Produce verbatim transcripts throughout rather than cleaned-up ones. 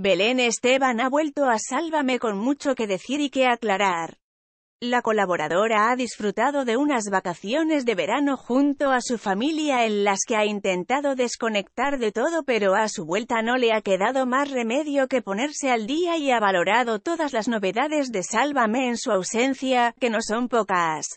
Belén Esteban ha vuelto a Sálvame con mucho que decir y que aclarar. La colaboradora ha disfrutado de unas vacaciones de verano junto a su familia en las que ha intentado desconectar de todo, pero a su vuelta no le ha quedado más remedio que ponerse al día y ha valorado todas las novedades de Sálvame en su ausencia, que no son pocas.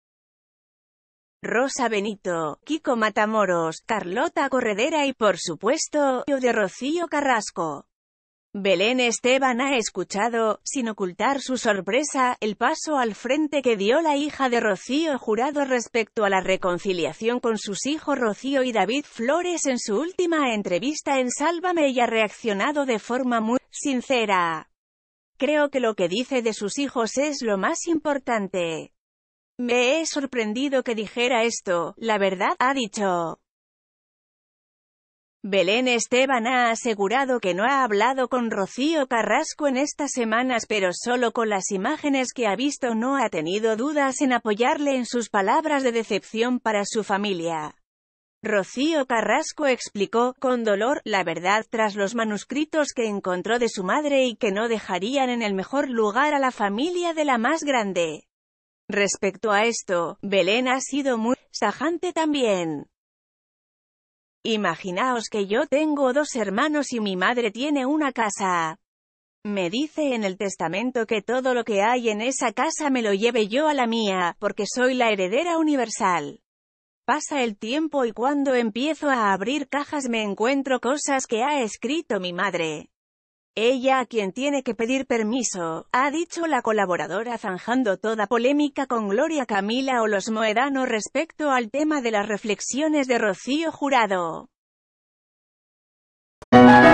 Rosa Benito, Kiko Matamoros, Carlota Corredera y por supuesto, de Rocío Carrasco. Belén Esteban ha escuchado, sin ocultar su sorpresa, el paso al frente que dio la hija de Rocío Jurado respecto a la reconciliación con sus hijos Rocío y David Flores en su última entrevista en Sálvame, y ha reaccionado de forma muy sincera. Creo que lo que dice de sus hijos es lo más importante. Me he sorprendido que dijera esto, la verdad, ha dicho. Belén Esteban ha asegurado que no ha hablado con Rocío Carrasco en estas semanas, pero solo con las imágenes que ha visto no ha tenido dudas en apoyarle en sus palabras de decepción para su familia. Rocío Carrasco explicó, con dolor, la verdad tras los manuscritos que encontró de su madre y que no dejarían en el mejor lugar a la familia de la más grande. Respecto a esto, Belén ha sido muy tajante también. Imaginaos que yo tengo dos hermanos y mi madre tiene una casa. Me dice en el testamento que todo lo que hay en esa casa me lo lleve yo a la mía, porque soy la heredera universal. Pasa el tiempo y cuando empiezo a abrir cajas me encuentro cosas que ha escrito mi madre. Ella a quien tiene que pedir permiso, ha dicho la colaboradora, zanjando toda polémica con Gloria Camila o los Moedano respecto al tema de las reflexiones de Rocío Jurado.